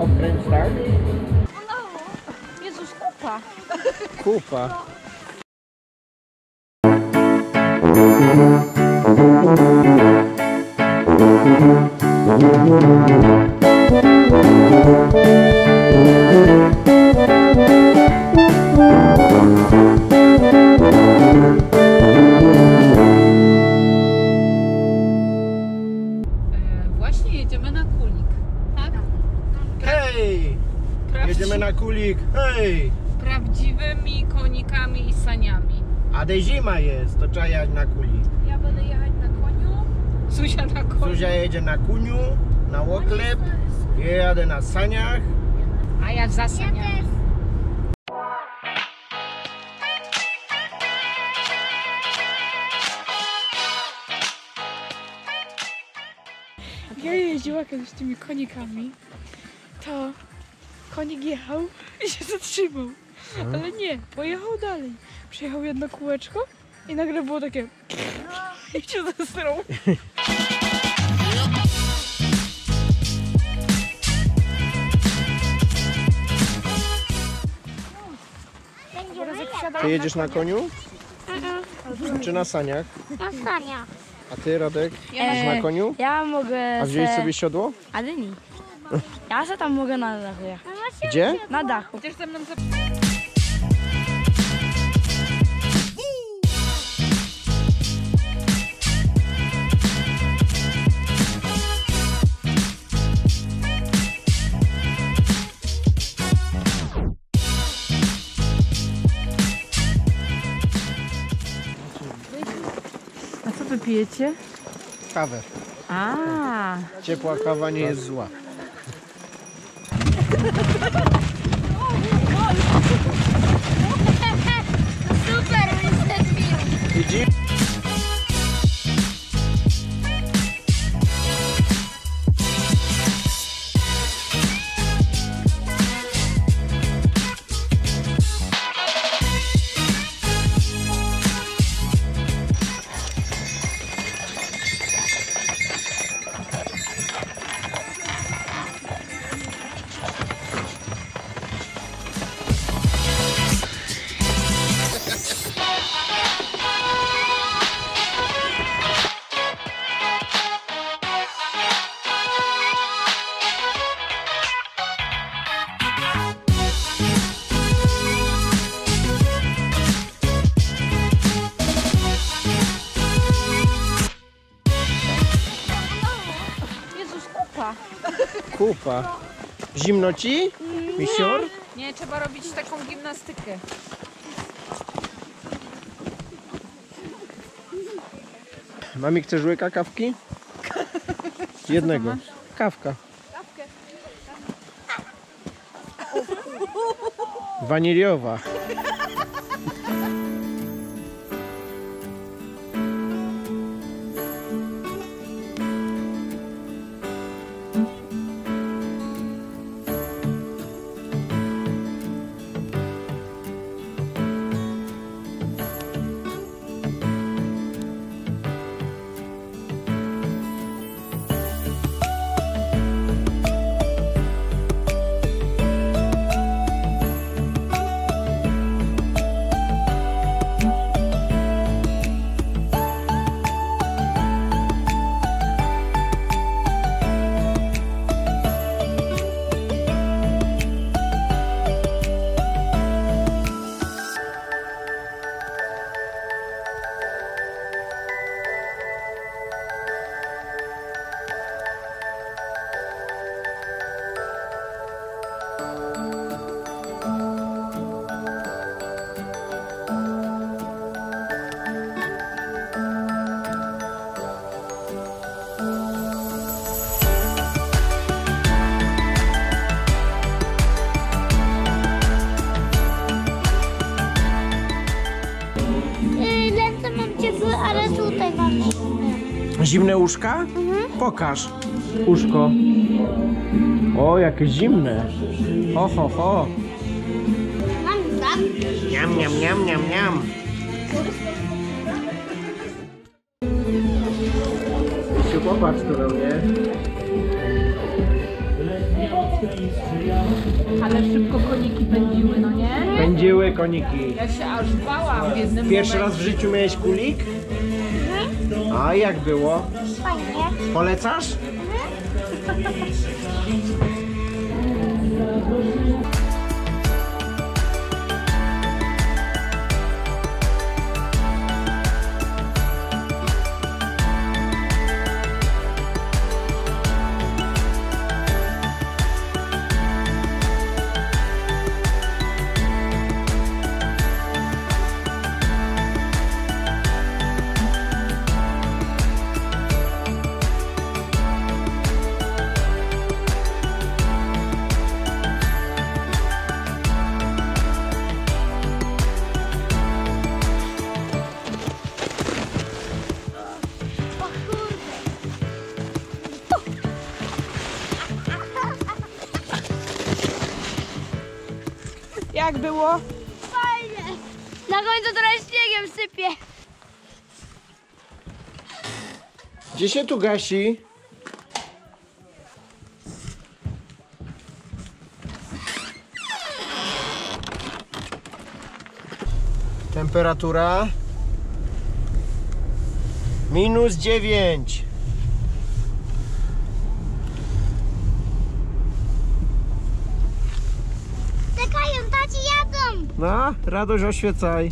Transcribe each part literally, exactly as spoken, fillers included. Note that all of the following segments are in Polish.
Obkręć, tak? Jezus, kupa. Kupa. Właśnie jedziemy na Kulik, tak? Hej! Jedziemy na Kulik, hej! Prawdziwymi konikami i saniami. A de zima jest, to trzeba jechać na Kulik. Ja będę jechać na koniu, Zuzia na koniu, Zuzia jedzie na kuniu, na łoklep, ja jadę na saniach. a ja za saniami. Jak ja jeździła kiedyś tymi konikami, to konik jechał i się zatrzymał. Ale nie, pojechał dalej. Przejechał jedno kółeczko i nagle było takie i się zesrał. Ty jedziesz na koniu? Czy na saniach? Na saniach. A ty, Radek, jedziesz na koniu? Ja mogę. A wziąłeś se- sobie siodło? Ale nie. Ja se tam mogę na dachu jechać. Gdzie? Na dachu. Chociaż ze mną za... A co wy pijecie? Kawę. A. Ciepła kawa nie jest zła. Super, wystąpił. Widzisz? Jezus, kupa. Kupa. Zimno ci? Misior? Nie, trzeba robić taką gimnastykę. Mami, chcesz łyka kawki? Jednego. Kawka. Waniliowa. Ręce mam ciepłe, ale tutaj mam zimne. Zimne łóżka? Mhm. Pokaż. Łóżko. O, jakie zimne. Ho, ho, ho. Mam tak. Niam, niam, niam, niam, niam. Misiu, popatrz tu na mnie. Ale szybko koniki pędziły, no nie? Pędziły koniki. Ja się aż bałam w jednym Pierwszy momencie. raz w życiu miałeś kulik? A jak było? Fajnie. Polecasz? O kurde. Jak było? Fajnie. Na końcu trochę śniegiem sypie. Gdzie się tu gasi? Temperatura minus dziewięć. Czekają, taci jadą. No, Radość, oświecaj.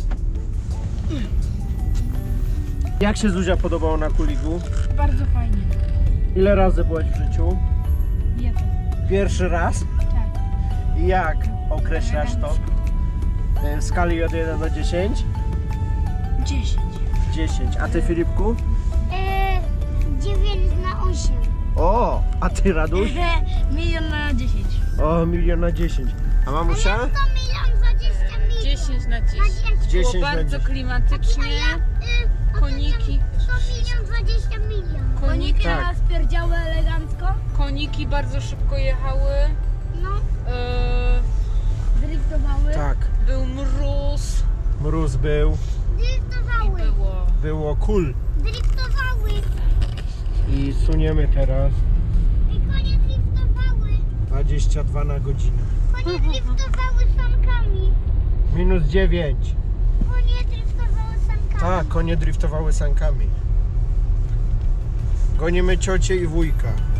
Jak się Zuzia podobało na kuliku? Bardzo fajnie. Ile razy byłaś w życiu? Jeden. Pierwszy raz? Tak. I jak określasz to? W skali od jeden do dziesięciu? Dziesięć. dziesięć. A ty, Filipku? E, dziewięć na osiem. O, a ty, Raduś? Milion na dziesięć. O, milion na dziesięć. A mamusia? To milion dwadzieścia milion. dziesięć na dziesięć. Na dziesięć. Było dziesięć na bardzo dziesięć. klimatycznie. Y, Koniki. To milion dwadzieścia milion. Koniki, Tak. spierdziały elegancko. koniki bardzo szybko jechały. No, E, Driftowały. Tak, był mróz mróz był, i driftowały. było. było cool. Driftowały. I suniemy teraz I konie driftowały. dwadzieścia dwa na godzinę. Konie driftowały sankami. Minus dziewięć. Konie driftowały sankami. Tak, konie driftowały sankami. Gonimy ciocię i wujka.